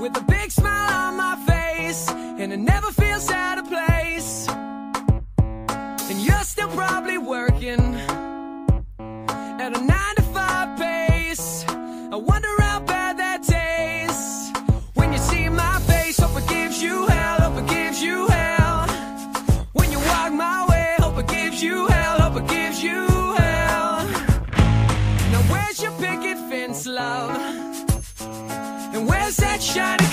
with a big smile on my face, and it never feels out of place. And you're still probably working at a 9-to-5 pace. I wonder how bad that tastes when you see my face. Hope it gives you hell, hope it gives you hell. When you walk my way, hope it gives you hell, hope it gives you hell. Now where's your picket fence, love? And where's that shiny